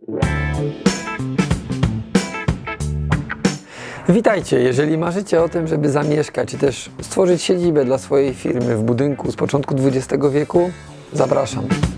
Witajcie! Jeżeli marzycie o tym, żeby zamieszkać czy też stworzyć siedzibę dla swojej firmy w budynku z początku XX wieku, zapraszam.